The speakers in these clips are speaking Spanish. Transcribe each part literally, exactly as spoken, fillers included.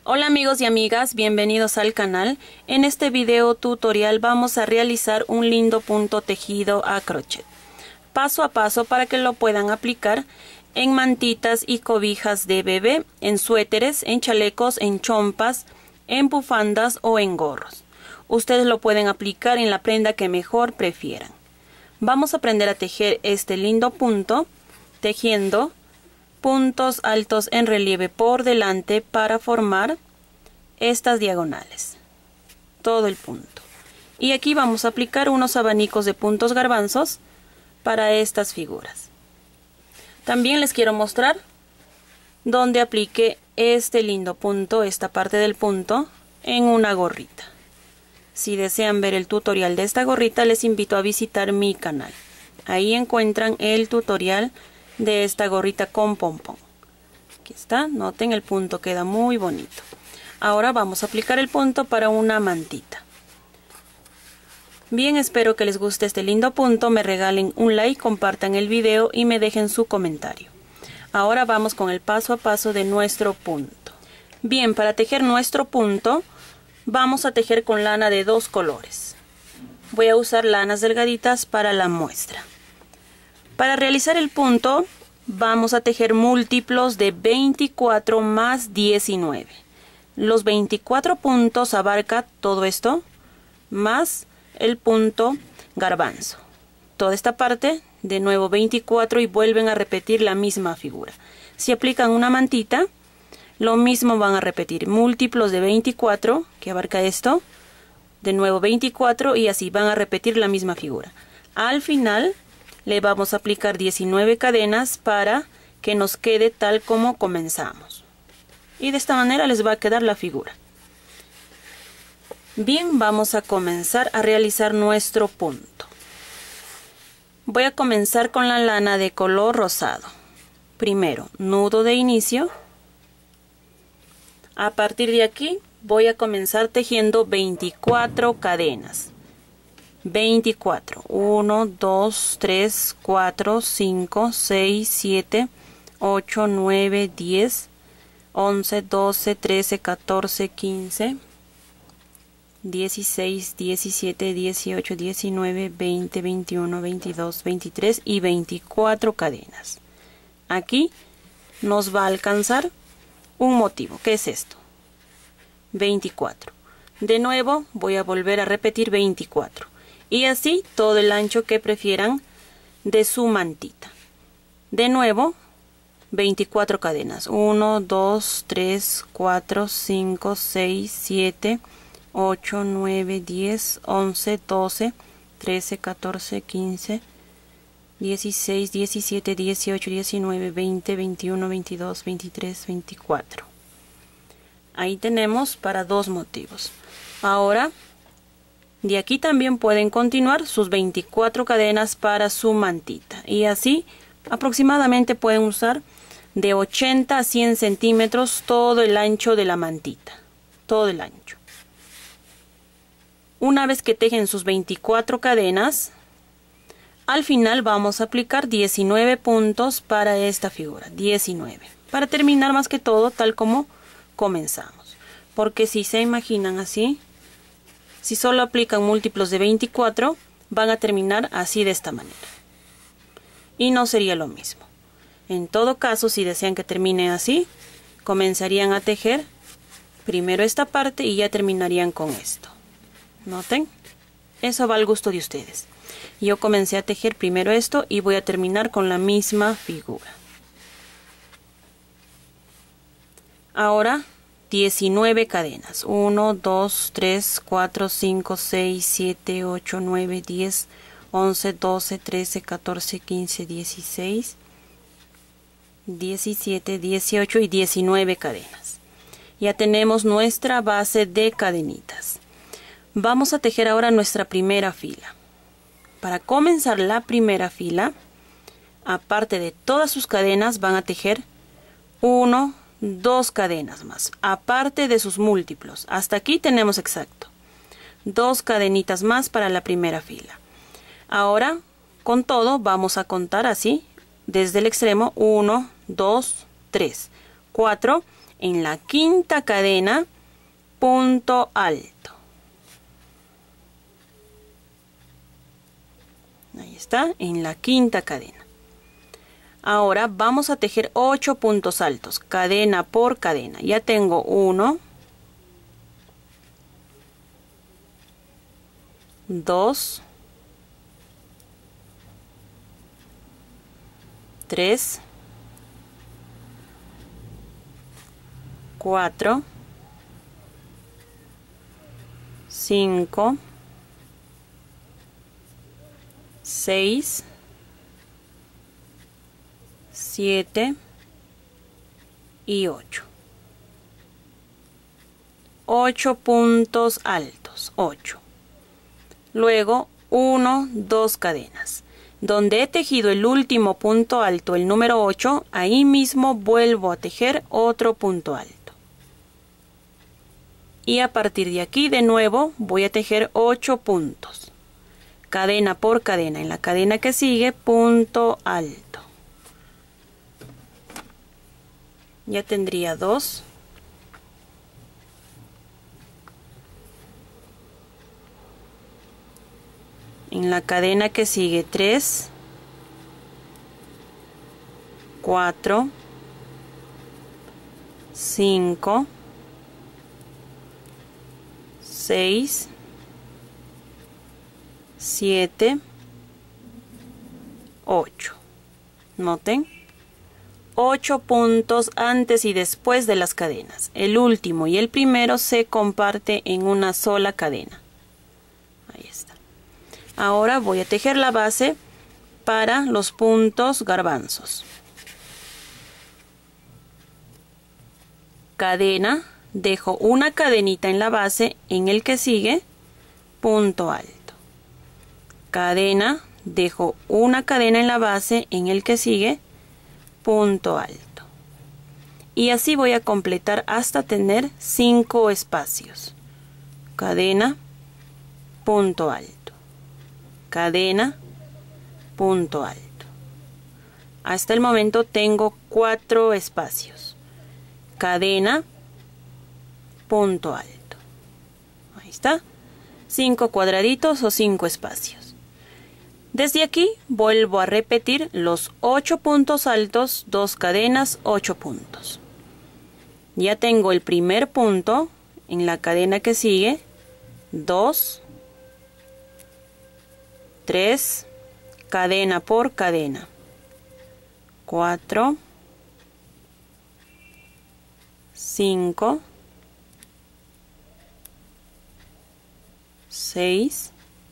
Hola amigos y amigas, bienvenidos al canal. En este video tutorial vamos a realizar un lindo punto tejido a crochet, paso a paso para que lo puedan aplicar en mantitas y cobijas de bebé, en suéteres, en chalecos, en chompas, en bufandas o en gorros. Ustedes lo pueden aplicar en la prenda que mejor prefieran. Vamos a aprender a tejer este lindo punto tejiendo puntos altos en relieve por delante para formar estas diagonales, todo el punto. Y aquí vamos a aplicar unos abanicos de puntos garbanzos para estas figuras. También les quiero mostrar donde aplique este lindo punto, esta parte del punto, en una gorrita. Si desean ver el tutorial de esta gorrita, les invito a visitar mi canal. Ahí encuentran el tutorial de esta gorrita con pompón. Aquí está, noten, el punto queda muy bonito. Ahora vamos a aplicar el punto para una mantita. Bien, espero que les guste este lindo punto, me regalen un like, compartan el video y me dejen su comentario. Ahora vamos con el paso a paso de nuestro punto. Bien, para tejer nuestro punto vamos a tejer con lana de dos colores. Voy a usar lanas delgaditas para la muestra. Para realizar el punto vamos a tejer múltiplos de veinticuatro más diecinueve. Los veinticuatro puntos abarca todo esto más el punto garbanzo. Toda esta parte, de nuevo veinticuatro, y vuelven a repetir la misma figura. Si aplican una mantita, lo mismo van a repetir múltiplos de veinticuatro, que abarca esto, de nuevo veinticuatro, y así van a repetir la misma figura. Al final le vamos a aplicar diecinueve cadenas para que nos quede tal como comenzamos. Y de esta manera les va a quedar la figura. Bien, vamos a comenzar a realizar nuestro punto. Voy a comenzar con la lana de color rosado. Primero, nudo de inicio. A partir de aquí voy a comenzar tejiendo veinticuatro cadenas. veinticuatro. uno, dos, tres, cuatro, cinco, seis, siete, ocho, nueve, diez, once, doce, trece, catorce, quince, dieciséis, diecisiete, dieciocho, diecinueve, veinte, veintiuno, veintidós, veintitrés y veinticuatro cadenas. Aquí nos va a alcanzar un motivo. ¿Qué es esto? veinticuatro. De nuevo voy a volver a repetir veinticuatro. Y así todo el ancho que prefieran de su mantita. De nuevo, veinticuatro cadenas. uno, dos, tres, cuatro, cinco, seis, siete, ocho, nueve, diez, once, doce, trece, catorce, quince, dieciséis, diecisiete, dieciocho, diecinueve, veinte, veintiuno, veintidós, veintitrés, veinticuatro. Ahí tenemos para dos motivos. Ahora, de aquí también pueden continuar sus veinticuatro cadenas para su mantita. Y así aproximadamente pueden usar de ochenta a cien centímetros todo el ancho de la mantita. Todo el ancho. Una vez que tejen sus veinticuatro cadenas, al final vamos a aplicar diecinueve puntos para esta figura. diecinueve. Para terminar más que todo tal como comenzamos. Porque si se imaginan así, si solo aplican múltiplos de veinticuatro, van a terminar así de esta manera. Y no sería lo mismo. En todo caso, si desean que termine así, comenzarían a tejer primero esta parte y ya terminarían con esto. ¿Noten? Eso va al gusto de ustedes. Yo comencé a tejer primero esto y voy a terminar con la misma figura. Ahora diecinueve cadenas. uno, dos, tres, cuatro, cinco, seis, siete, ocho, nueve, diez, once, doce, trece, catorce, quince, dieciséis, diecisiete, dieciocho y diecinueve cadenas. Ya tenemos nuestra base de cadenitas. Vamos a tejer ahora nuestra primera fila. Para comenzar la primera fila, aparte de todas sus cadenas, van a tejer uno, dos cadenas más, aparte de sus múltiplos. Hasta aquí tenemos exacto dos cadenitas más para la primera fila. Ahora, con todo, vamos a contar así, desde el extremo, uno, dos, tres, cuatro. en la quinta cadena, punto alto. Ahí está, en la quinta cadena. Ahora vamos a tejer ocho puntos altos, cadena por cadena. Ya tengo uno, dos, tres, cuatro, cinco, seis, siete y ocho. ocho puntos altos, ocho. Luego uno, dos cadenas. Donde he tejido el último punto alto, el número ocho, ahí mismo vuelvo a tejer otro punto alto. Y a partir de aquí de nuevo voy a tejer ocho puntos. Cadena por cadena. En la cadena que sigue, punto alto. Ya tendría dos. En la cadena que sigue, tres, cuatro, cinco, seis, siete, ocho. Noten, ocho puntos antes y después de las cadenas. El último y el primero se comparte en una sola cadena. Ahí está. Ahora voy a tejer la base para los puntos garbanzos. Cadena, dejo una cadenita en la base, en el que sigue, punto alto. Cadena, dejo una cadena en la base, en el que sigue, punto alto. Y así voy a completar hasta tener cinco espacios. Cadena, punto alto. Cadena, punto alto. Hasta el momento tengo cuatro espacios. Cadena, punto alto. Ahí está. Cinco cuadraditos o cinco espacios. Desde aquí vuelvo a repetir los ocho puntos altos, dos cadenas, ocho puntos. Ya tengo el primer punto en la cadena que sigue, dos, tres, cadena por cadena, cuatro, cinco, seis,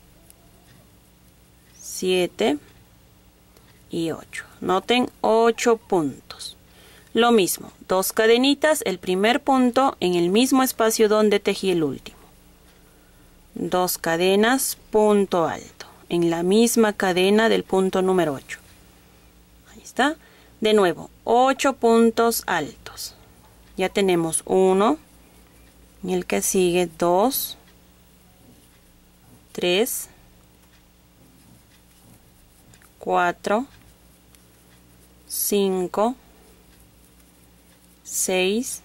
siete y ocho. Noten ocho puntos. Lo mismo, dos cadenitas, el primer punto en el mismo espacio donde tejí el último. Dos cadenas, punto alto, en la misma cadena del punto número ocho. Ahí está. De nuevo, ocho puntos altos. Ya tenemos uno, en el que sigue dos, tres, cuatro, cinco, seis,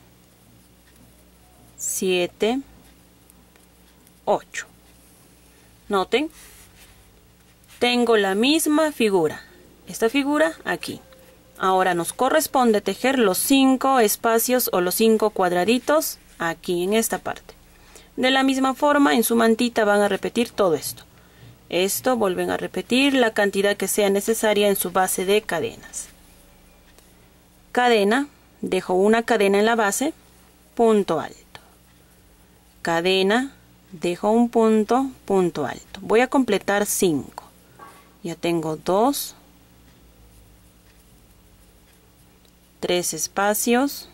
siete, ocho. Noten, tengo la misma figura. Esta figura aquí. Ahora nos corresponde tejer los cinco espacios o los cinco cuadraditos aquí en esta parte. De la misma forma, en su mantita van a repetir todo esto. Esto vuelven a repetir la cantidad que sea necesaria en su base de cadenas. Cadena, dejo una cadena en la base, punto alto. Cadena, dejo un punto, punto alto. Voy a completar cinco. Ya tengo dos, tres espacios,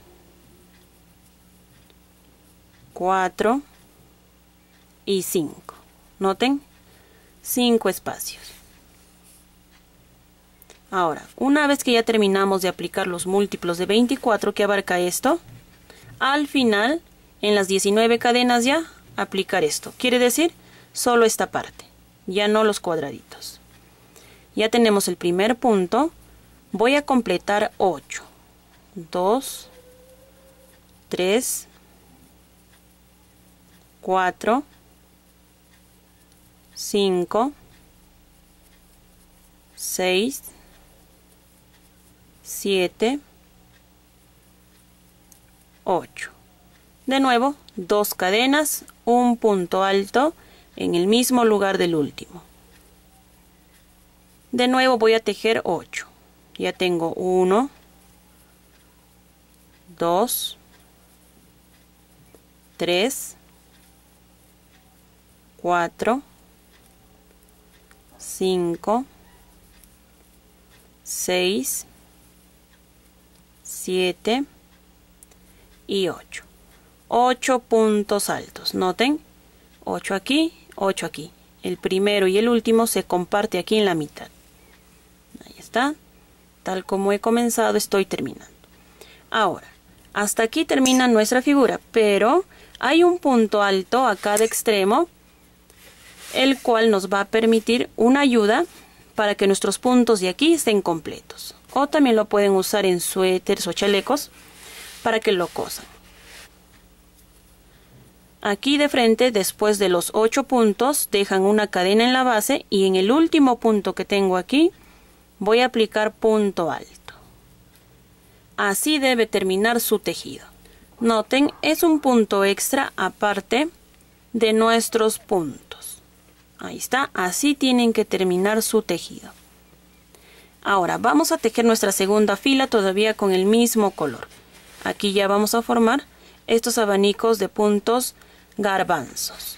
cuatro y cinco. Noten, cinco espacios. Ahora, una vez que ya terminamos de aplicar los múltiplos de veinticuatro que abarca esto, al final, en las diecinueve cadenas ya, aplicar esto. Quiere decir, solo esta parte, ya no los cuadraditos. Ya tenemos el primer punto. Voy a completar ocho. dos, tres, cuatro, cinco, seis, siete, ocho. De nuevo, dos cadenas, un punto alto en el mismo lugar del último. De nuevo voy a tejer ocho. Ya tengo uno, dos, tres, cuatro, cinco, seis, siete y ocho. ocho puntos altos. Noten, ocho aquí, ocho aquí. El primero y el último se comparte aquí en la mitad. Ahí está. Tal como he comenzado, estoy terminando. Ahora, hasta aquí termina nuestra figura, pero hay un punto alto a cada extremo, el cual nos va a permitir una ayuda para que nuestros puntos de aquí estén completos. O también lo pueden usar en suéteres o chalecos para que lo cosan. Aquí de frente, después de los ocho puntos, dejan una cadena en la base y en el último punto que tengo aquí, voy a aplicar punto alto. Así debe terminar su tejido. Noten, es un punto extra aparte de nuestros puntos. Ahí está, así tienen que terminar su tejido. Ahora vamos a tejer nuestra segunda fila todavía con el mismo color. Aquí ya vamos a formar estos abanicos de puntos garbanzos.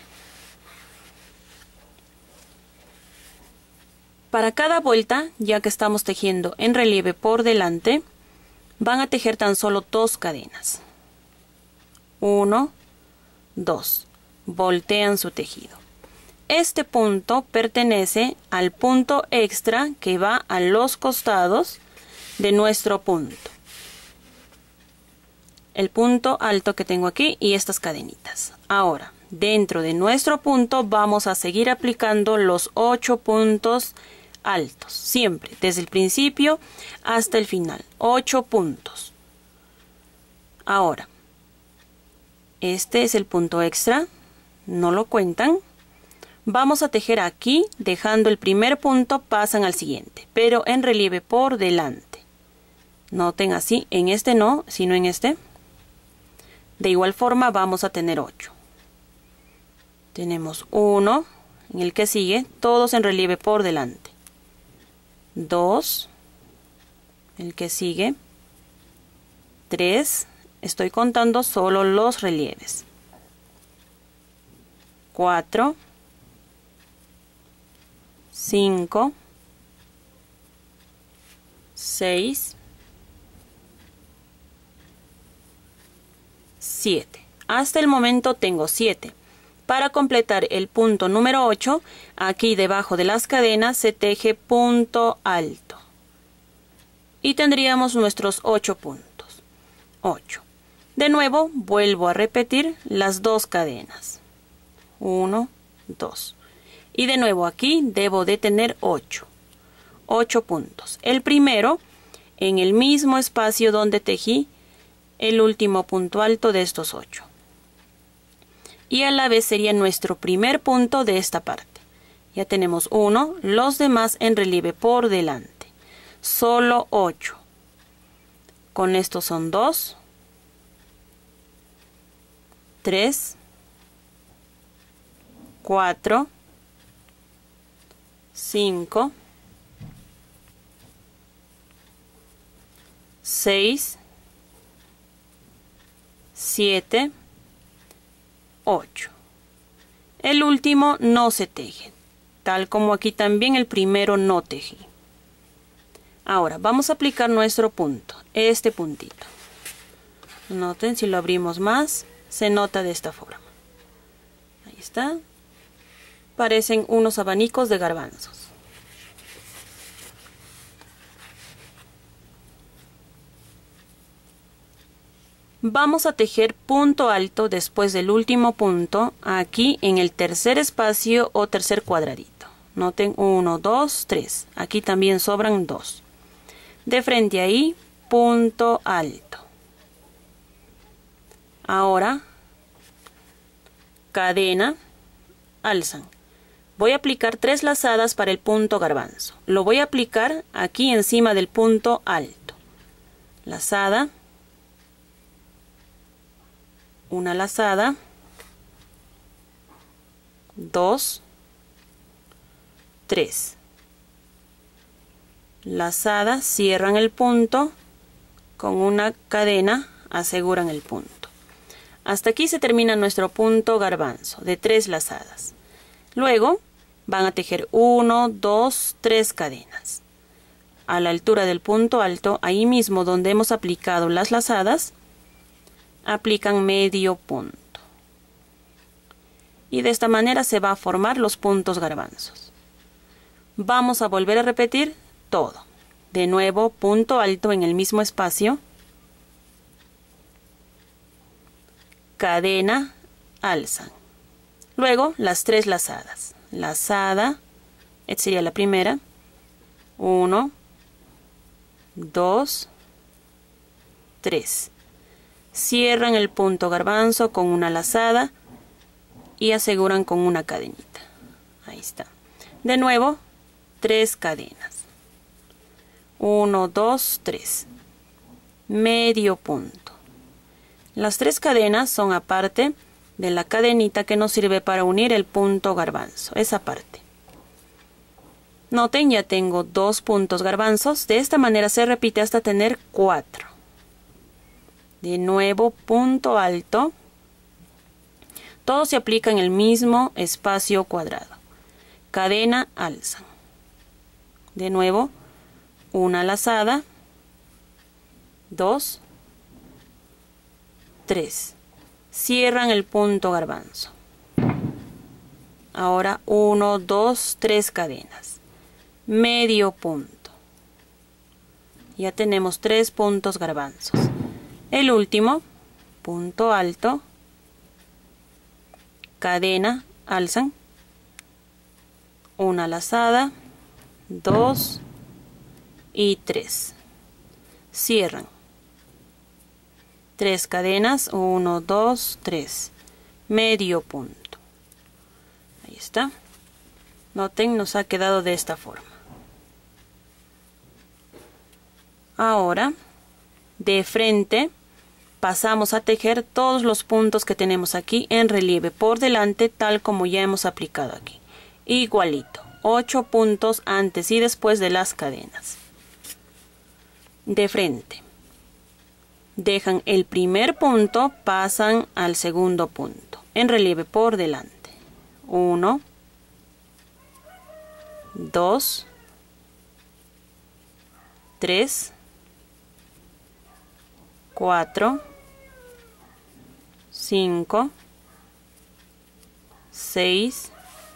Para cada vuelta, ya que estamos tejiendo en relieve por delante, van a tejer tan solo dos cadenas. Uno, dos. Voltean su tejido. Este punto pertenece al punto extra que va a los costados de nuestro punto. El punto alto que tengo aquí y estas cadenitas. Ahora, dentro de nuestro punto vamos a seguir aplicando los ocho puntos altos. Siempre, desde el principio hasta el final. ocho puntos. Ahora, este es el punto extra. No lo cuentan. Vamos a tejer aquí, dejando el primer punto, pasan al siguiente, pero en relieve por delante. Noten así, en este no, sino en este. De igual forma vamos a tener ocho. Tenemos uno, en el que sigue, todos en relieve por delante. dos, el que sigue. tres, estoy contando solo los relieves. cuatro, cinco, seis, siete. Hasta el momento tengo siete. Para completar el punto número ocho, aquí debajo de las cadenas se teje punto alto. Y tendríamos nuestros ocho puntos. ocho. De nuevo, vuelvo a repetir las dos cadenas. uno, dos. Y de nuevo aquí debo de tener ocho. ocho puntos. El primero en el mismo espacio donde tejí el último punto alto de estos ocho. Y a la vez sería nuestro primer punto de esta parte. Ya tenemos uno, los demás en relieve por delante. Solo ocho. Con estos son dos, tres, cuatro, cinco, seis, siete, ocho. El último no se teje, tal como aquí también el primero no tejí. Ahora vamos a aplicar nuestro punto, este puntito. Noten, si lo abrimos más, se nota de esta forma. Ahí está. Parecen unos abanicos de garbanzos. Vamos a tejer punto alto después del último punto, aquí en el tercer espacio o tercer cuadradito. Noten uno, dos, tres. Aquí también sobran dos. De frente ahí, punto alto. Ahora, cadena, alzan. Voy a aplicar tres lazadas para el punto garbanzo. Lo voy a aplicar aquí encima del punto alto. Lazada, una lazada, dos, tres. Lazada, cierran el punto, con una cadena aseguran el punto. Hasta aquí se termina nuestro punto garbanzo de tres lazadas. Luego van a tejer uno, dos, tres cadenas. A la altura del punto alto, ahí mismo donde hemos aplicado las lazadas, aplican medio punto. Y de esta manera se va a formar los puntos garbanzos. Vamos a volver a repetir todo. De nuevo, punto alto en el mismo espacio. Cadena, alzan. Luego, las tres lazadas. Lazada, esta sería la primera. Uno, dos, tres. Cierran el punto garbanzo con una lazada y aseguran con una cadenita. Ahí está. De nuevo, tres cadenas. Uno, dos, tres. Medio punto. Las tres cadenas son aparte de la cadenita que nos sirve para unir el punto garbanzo. Esa parte. Noten, ya tengo dos puntos garbanzos. De esta manera se repite hasta tener cuatro. De nuevo, punto alto. Todo se aplica en el mismo espacio cuadrado. Cadena, alzan. De nuevo, una lazada, dos, tres. Cierran el punto garbanzo. Ahora uno, dos, tres cadenas. Medio punto. Ya tenemos tres puntos garbanzos. El último, punto alto, cadena, alzan, una lazada, dos y tres. Cierran. Tres cadenas, uno, dos, tres. Medio punto. Ahí está. Noten, nos ha quedado de esta forma. Ahora, de frente, pasamos a tejer todos los puntos que tenemos aquí en relieve por delante, tal como ya hemos aplicado aquí. Igualito, ocho puntos antes y después de las cadenas. De frente. Dejan el primer punto, pasan al segundo punto, en relieve por delante. Uno, dos, tres, cuatro, cinco, seis,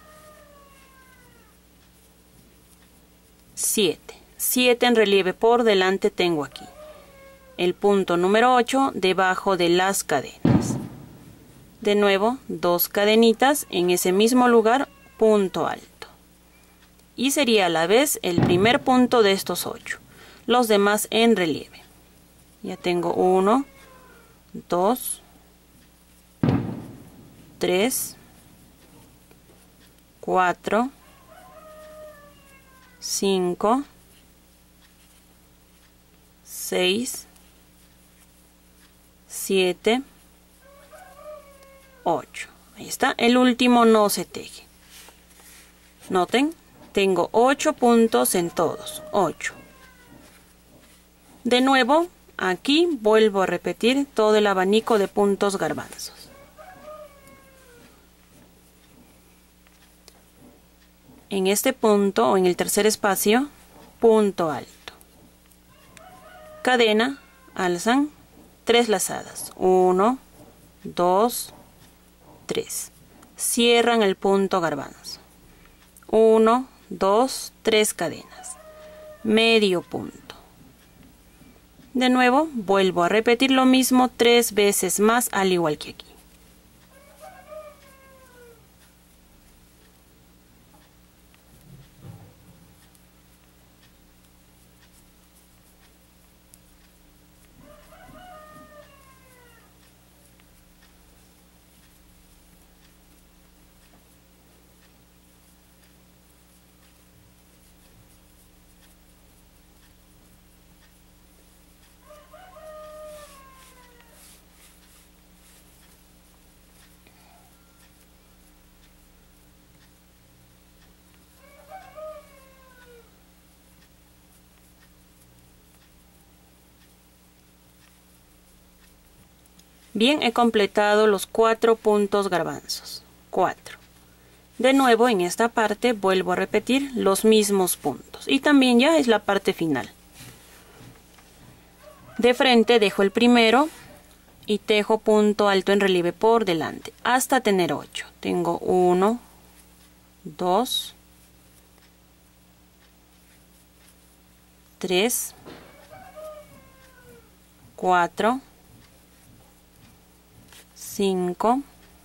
siete. siete en relieve por delante tengo aquí. El punto número ocho debajo de las cadenas. De nuevo, dos cadenitas en ese mismo lugar, punto alto. Y sería a la vez el primer punto de estos ocho. Los demás en relieve. Ya tengo uno, dos, tres, cuatro, cinco, seis, siete, ocho. Ahí está. El último no se teje. Noten, tengo ocho puntos en todos. ocho. De nuevo, aquí vuelvo a repetir todo el abanico de puntos garbanzos. En este punto o en el tercer espacio, punto alto. Cadena, alzan, tres lazadas. uno, dos, tres. Cierran el punto garbanzo. uno, dos, tres cadenas. Medio punto. De nuevo, vuelvo a repetir lo mismo tres veces más, al igual que aquí. Bien, he completado los cuatro puntos garbanzos. cuatro. De nuevo en esta parte vuelvo a repetir los mismos puntos. Y también ya es la parte final. De frente dejo el primero y tejo punto alto en relieve por delante hasta tener ocho. Tengo uno, dos, tres, cuatro, cinco,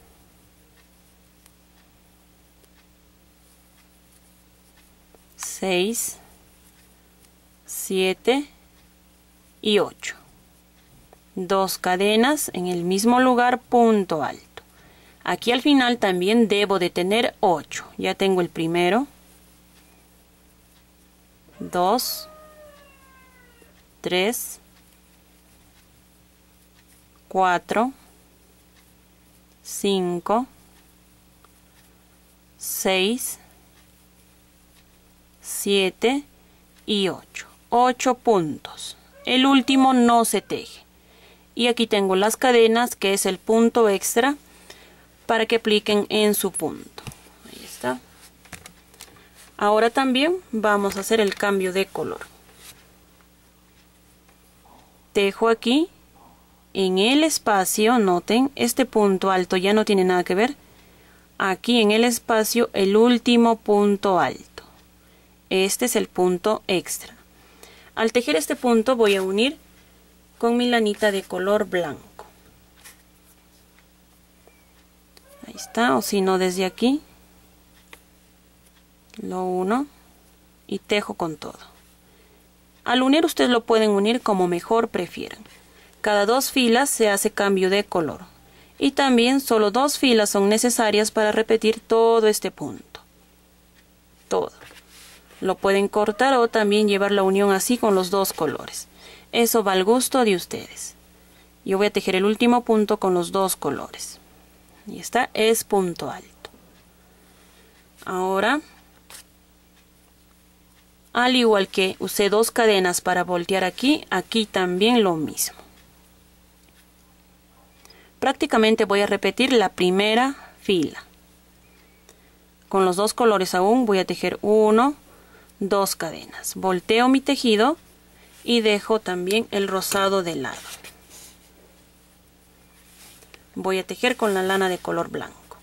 seis, siete y ocho. Dos cadenas en el mismo lugar, punto alto. Aquí al final también debo de tener ocho. Ya tengo el primero, dos, tres, cuatro, cinco, seis, siete y ocho. ocho puntos. El último no se teje. Y aquí tengo las cadenas, que es el punto extra para que apliquen en su punto. Ahí está. Ahora también vamos a hacer el cambio de color. Tejo aquí en el espacio, noten, este punto alto ya no tiene nada que ver. Aquí en el espacio el último punto alto. Este es el punto extra. Al tejer este punto voy a unir con mi lanita de color blanco. Ahí está, o si no desde aquí lo uno y tejo con todo. Al unir ustedes lo pueden unir como mejor prefieran. Cada dos filas se hace cambio de color y también solo dos filas son necesarias para repetir todo este punto. Todo. Lo pueden cortar o también llevar la unión así con los dos colores. Eso va al gusto de ustedes. Yo voy a tejer el último punto con los dos colores. Y esta es punto alto. Ahora, al igual que usé dos cadenas para voltear aquí, aquí también lo mismo. Prácticamente voy a repetir la primera fila. Con los dos colores aún voy a tejer uno, dos cadenas. Volteo mi tejido y dejo también el rosado de lado. Voy a tejer con la lana de color blanco.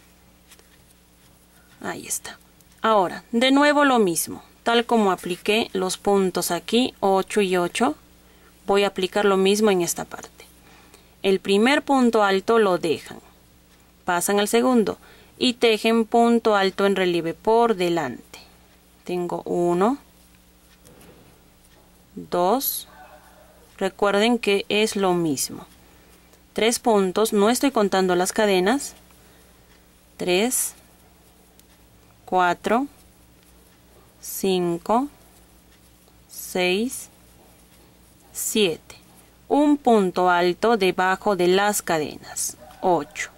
Ahí está. Ahora, de nuevo lo mismo. Tal como apliqué los puntos aquí, ocho y ocho, voy a aplicar lo mismo en esta parte. El primer punto alto lo dejan. Pasan al segundo y tejen punto alto en relieve por delante. Tengo uno, dos, recuerden que es lo mismo. Tres puntos, no estoy contando las cadenas. Tres, cuatro, cinco, seis, siete. Un punto alto debajo de las cadenas. ocho.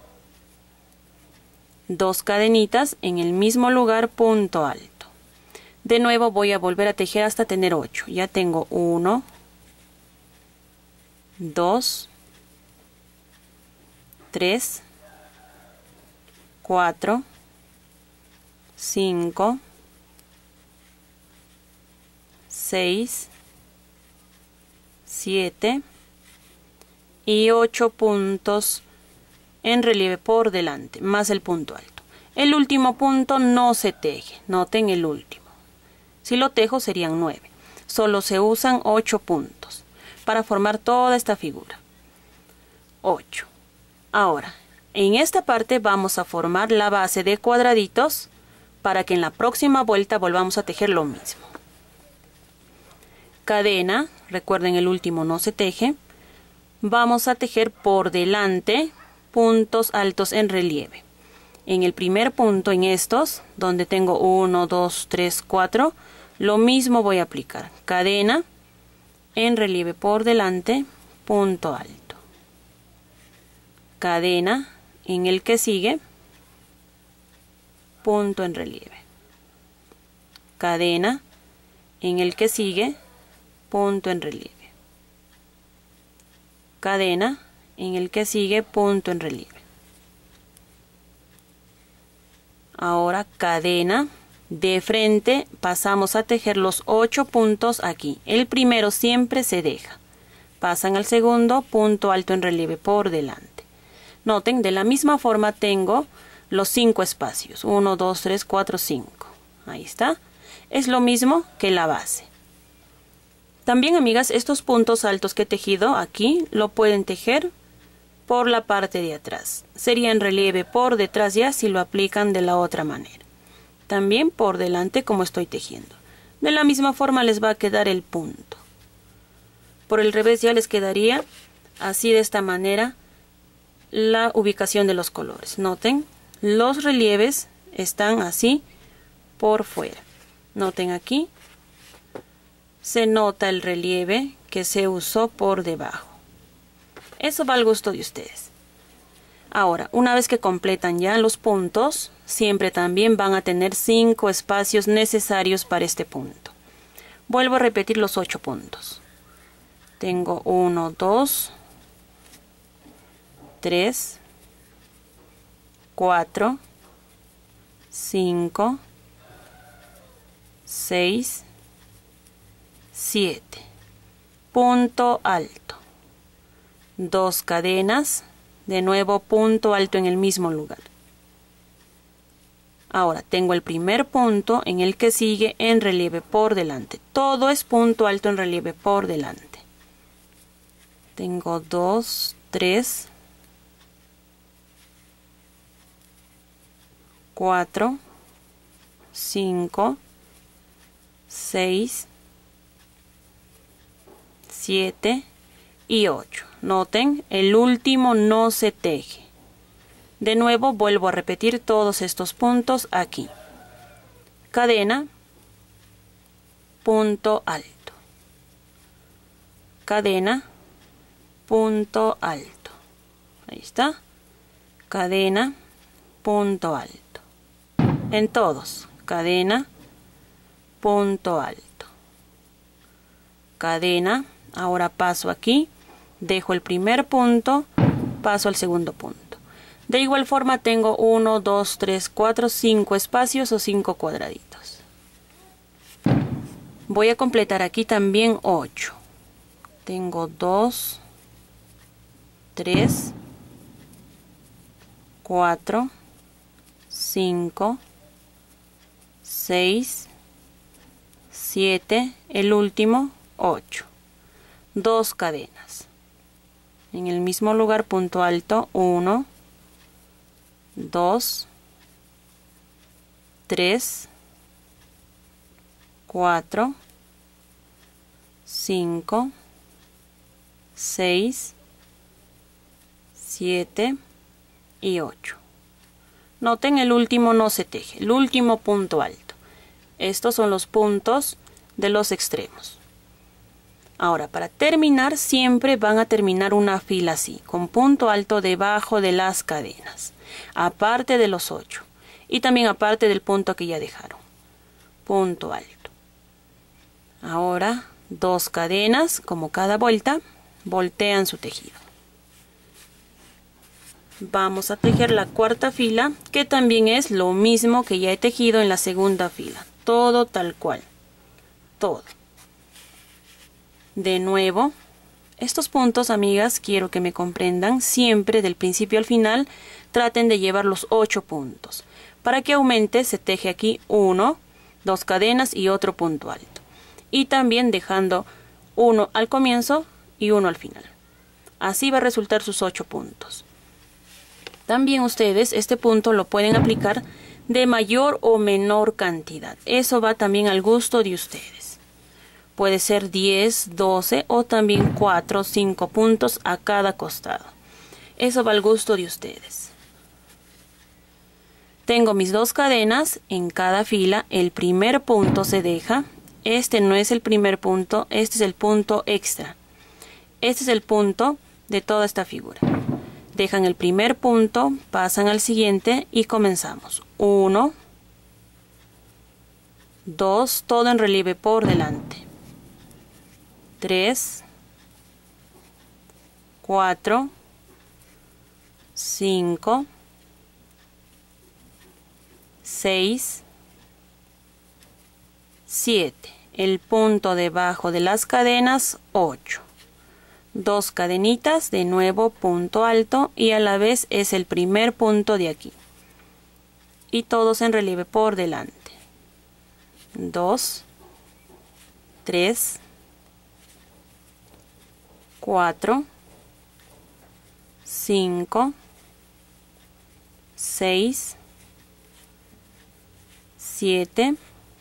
Dos cadenitas en el mismo lugar, punto alto. De nuevo voy a volver a tejer hasta tener ocho. Ya tengo uno, dos, tres, cuatro, cinco, seis, siete y ocho puntos en relieve por delante, más el punto alto. El último punto no se teje, noten el último. Si lo tejo serían nueve. Solo se usan ocho puntos para formar toda esta figura. ocho. Ahora, en esta parte vamos a formar la base de cuadraditos para que en la próxima vuelta volvamos a tejer lo mismo. Cadena, recuerden el último no se teje. Vamos a tejer por delante puntos altos en relieve. En el primer punto, en estos, donde tengo uno, dos, tres, cuatro, lo mismo voy a aplicar. Cadena, en relieve por delante, punto alto. Cadena, en el que sigue, punto en relieve. Cadena, en el que sigue, punto en relieve. Cadena, en el que sigue punto en relieve. Ahora cadena, de frente pasamos a tejer los ocho puntos aquí. El primero siempre se deja. Pasan al segundo, punto alto en relieve por delante. Noten, de la misma forma tengo los cinco espacios. uno, dos, tres, cuatro, cinco. Ahí está. Es lo mismo que la base. También, amigas, estos puntos altos que he tejido aquí lo pueden tejer por la parte de atrás. Sería en relieve por detrás ya si lo aplican de la otra manera. También por delante como estoy tejiendo. De la misma forma les va a quedar el punto. Por el revés ya les quedaría así, de esta manera, la ubicación de los colores. Noten, los relieves están así por fuera. Noten aquí, se nota el relieve que se usó por debajo. Eso va al gusto de ustedes. Ahora, una vez que completan ya los puntos, siempre también van a tener cinco espacios necesarios para este punto. Vuelvo a repetir los ocho puntos. Tengo uno, dos, tres, cuatro, cinco, seis, siete. Punto alto. Dos cadenas, de nuevo punto alto en el mismo lugar. Ahora tengo el primer punto en el que sigue en relieve por delante. Todo es punto alto en relieve por delante. Tengo dos, tres, cuatro, cinco, seis, siete y ocho. Noten, el último no se teje. De nuevo vuelvo a repetir todos estos puntos aquí. Cadena, punto alto. Cadena, punto alto. Ahí está. Cadena, punto alto. En todos, cadena, punto alto. Cadena, ahora paso aquí. Dejo el primer punto, paso al segundo punto. De igual forma tengo uno, dos, tres, cuatro, cinco espacios o cinco cuadraditos. Voy a completar aquí también ocho. Tengo dos, tres, cuatro, cinco, seis, siete, el último, ocho. Dos cadenas. En el mismo lugar, punto alto, uno, dos, tres, cuatro, cinco, seis, siete y ocho. Noten, el último no se teje, el último punto alto. Estos son los puntos de los extremos. Ahora, para terminar, siempre van a terminar una fila así, con punto alto debajo de las cadenas, aparte de los ocho, y también aparte del punto que ya dejaron. Punto alto. Ahora, dos cadenas, como cada vuelta, voltean su tejido. Vamos a tejer la cuarta fila, que también es lo mismo que ya he tejido en la segunda fila. Todo tal cual. Todo. De nuevo, estos puntos, amigas, quiero que me comprendan, siempre del principio al final traten de llevar los ocho puntos. Para que aumente se teje aquí uno, dos cadenas y otro punto alto. Y también dejando uno al comienzo y uno al final. Así va a resultar sus ocho puntos. También ustedes este punto lo pueden aplicar de mayor o menor cantidad. Eso va también al gusto de ustedes. Puede ser diez, doce o también cuatro o cinco puntos a cada costado. Eso va al gusto de ustedes. Tengo mis dos cadenas en cada fila. El primer punto se deja. Este no es el primer punto, este es el punto extra. Este es el punto de toda esta figura. Dejan el primer punto, pasan al siguiente y comenzamos. uno, dos, todo en relieve por delante. tres, cuatro, cinco, seis, siete. El punto debajo de las cadenas, ocho. Dos cadenitas, de nuevo punto alto y a la vez es el primer punto de aquí. Y todos en relieve por delante. dos, tres, cuatro, cinco, seis, siete,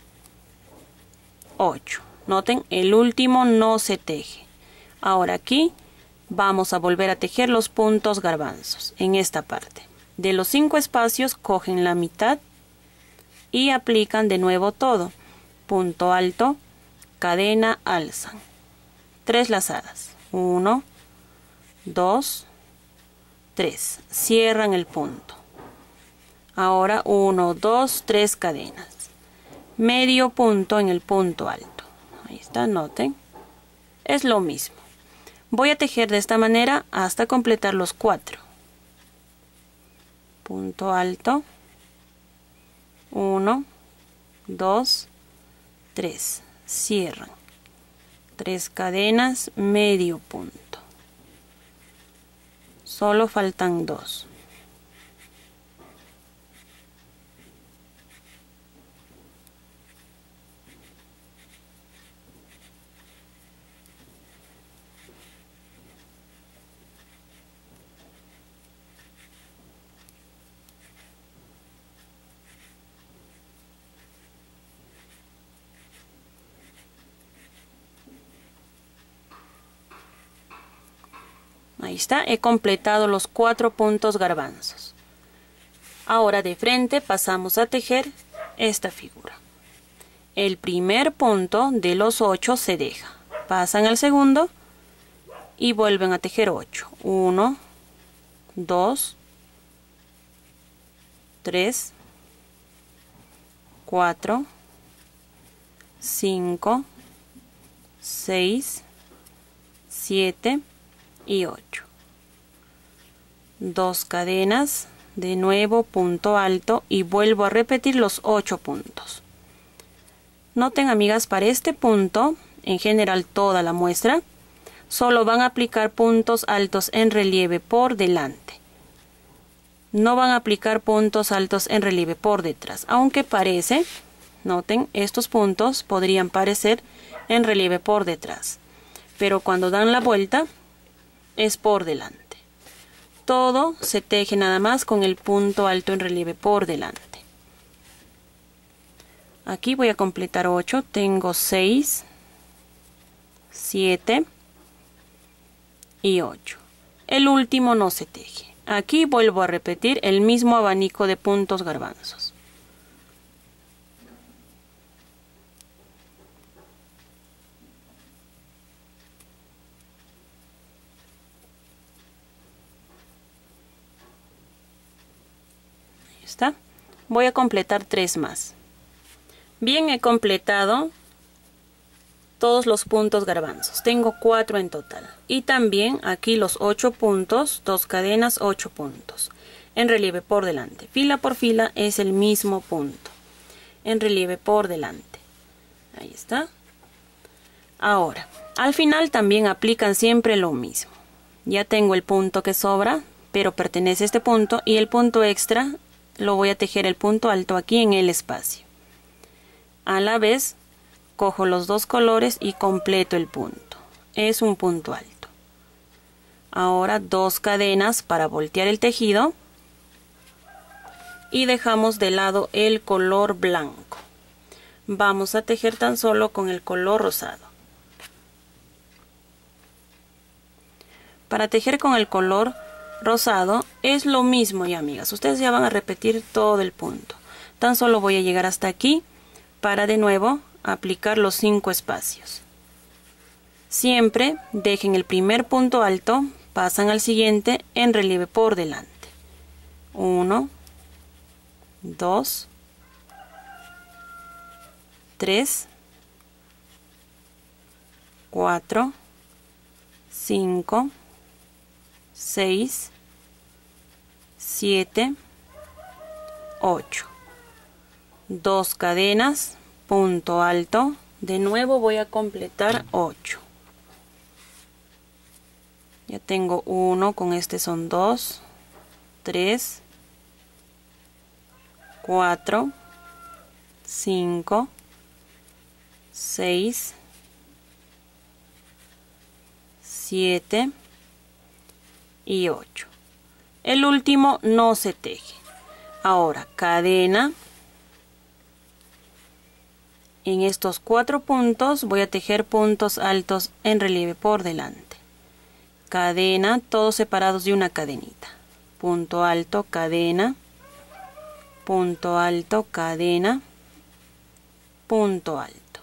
ocho. Noten, el último no se teje. Ahora aquí vamos a volver a tejer los puntos garbanzos en esta parte. De los cinco espacios cogen la mitad y aplican de nuevo todo. Punto alto, cadena, alzan. Tres lazadas. Uno, dos, tres. Cierran el punto. Ahora uno, dos, tres cadenas. Medio punto en el punto alto. Ahí está, noten. Es lo mismo. Voy a tejer de esta manera hasta completar los cuatro. Punto alto. uno, dos, tres. Cierran. Tres cadenas, medio punto. Solo faltan dos. Ahí está, he completado los cuatro puntos garbanzos. Ahora de frente pasamos a tejer esta figura. El primer punto de los ocho se deja. Pasan al segundo y vuelven a tejer ocho. uno, dos, tres, cuatro, cinco, seis, siete y ocho. Dos cadenas, de nuevo punto alto y vuelvo a repetir los ocho puntos. Noten, amigas, para este punto, en general toda la muestra, solo van a aplicar puntos altos en relieve por delante. No van a aplicar puntos altos en relieve por detrás, aunque parece, noten, estos puntos podrían parecer en relieve por detrás, pero cuando dan la vuelta es por delante. Todo se teje nada más con el punto alto en relieve por delante. Aquí voy a completar ocho, tengo seis, siete y ocho. El último no se teje. Aquí vuelvo a repetir el mismo abanico de puntos garbanzos. Ahí está. Voy a completar tres más. Bien, he completado todos los puntos garbanzos. Tengo cuatro en total. Y también aquí los ocho puntos, dos cadenas, ocho puntos. En relieve por delante. Fila por fila es el mismo punto. En relieve por delante. Ahí está. Ahora, al final también aplican siempre lo mismo. Ya tengo el punto que sobra, pero pertenece a este punto. Y el punto extra lo voy a tejer el punto alto aquí en el espacio. A la vez, cojo los dos colores y completo el punto. Es un punto alto. Ahora dos cadenas para voltear el tejido. Y dejamos de lado el color blanco. Vamos a tejer tan solo con el color rosado. Para tejer con el color rosado es lo mismo ya, amigas. Ustedes ya van a repetir todo el punto. Tan solo voy a llegar hasta aquí para de nuevo aplicar los cinco espacios. Siempre dejen el primer punto alto, pasan al siguiente en relieve por delante. uno, dos, tres, cuatro, cinco, seis, siete, ocho. Dos cadenas, punto alto. De nuevo voy a completar ocho. Ya tengo uno, con este son dos, tres, cuatro, cinco, seis, siete y ocho. El último no se teje. Ahora cadena. En estos cuatro puntos voy a tejer puntos altos en relieve por delante. Cadena, todos separados de una cadenita. Punto alto, cadena, punto alto, cadena, punto alto.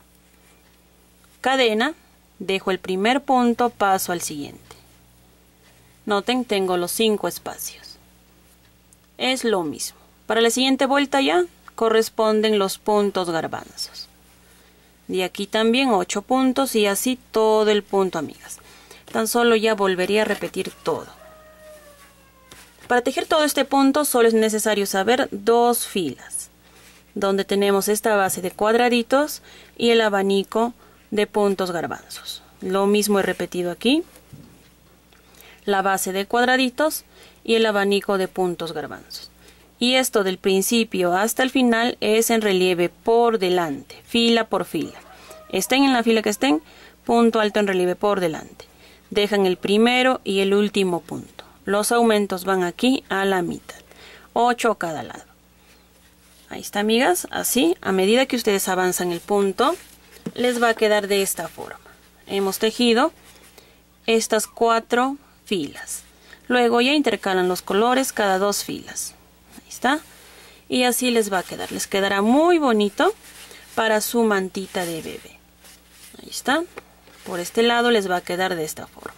Cadena, dejo el primer punto, paso al siguiente. Noten, tengo los cinco espacios. Es lo mismo. Para la siguiente vuelta ya corresponden los puntos garbanzos. De aquí también ocho puntos y así todo el punto, amigas. Tan solo ya volvería a repetir todo. Para tejer todo este punto solo es necesario saber dos filas, donde tenemos esta base de cuadraditos y el abanico de puntos garbanzos. Lo mismo he repetido aquí. La base de cuadraditos y el abanico de puntos garbanzos. Y esto del principio hasta el final es en relieve por delante, fila por fila. Estén en la fila que estén, punto alto en relieve por delante. Dejan el primero y el último punto. Los aumentos van aquí a la mitad, ocho a cada lado. Ahí está, amigas, así, a medida que ustedes avanzan el punto, les va a quedar de esta forma. Hemos tejido estas cuatro filas. Luego ya intercalan los colores cada dos filas. Ahí está. Y así les va a quedar. Les quedará muy bonito para su mantita de bebé. Ahí está. Por este lado les va a quedar de esta forma.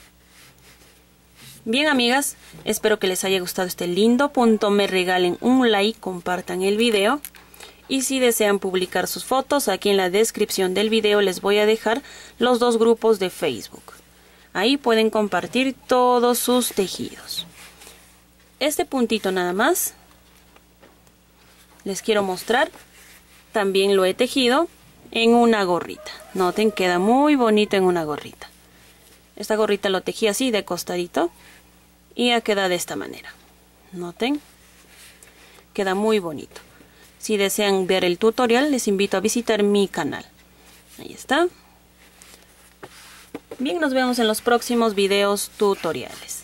Bien, amigas, espero que les haya gustado este lindo punto. Me regalen un like, compartan el video. Y si desean publicar sus fotos, aquí en la descripción del video les voy a dejar los dos grupos de Facebook. Ahí pueden compartir todos sus tejidos. Este puntito nada más les quiero mostrar. También lo he tejido en una gorrita. Noten, queda muy bonito en una gorrita. Esta gorrita lo tejí así de costadito y ya queda de esta manera. Noten, queda muy bonito. Si desean ver el tutorial, les invito a visitar mi canal. Ahí está. Bien, nos vemos en los próximos videos tutoriales.